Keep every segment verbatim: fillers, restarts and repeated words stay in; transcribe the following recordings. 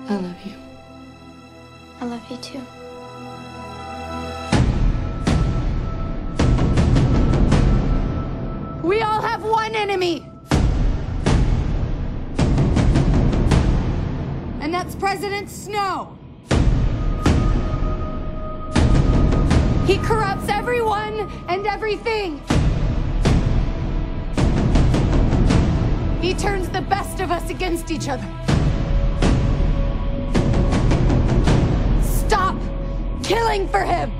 I love you. I love you too. We all have one enemy! And that's President Snow! He corrupts everyone and everything! He turns the best of us against each other. Stop killing for him!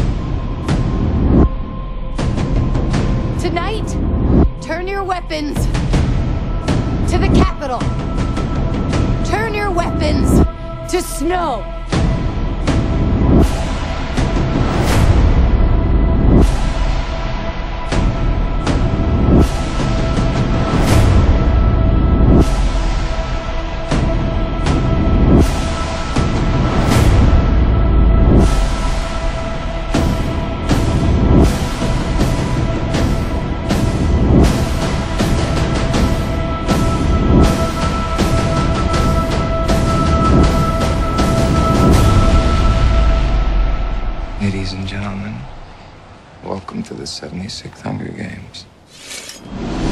Tonight, turn your weapons to the Capitol. Turn your weapons to Snow. Ladies and gentlemen, welcome to the seventy-sixth Hunger Games.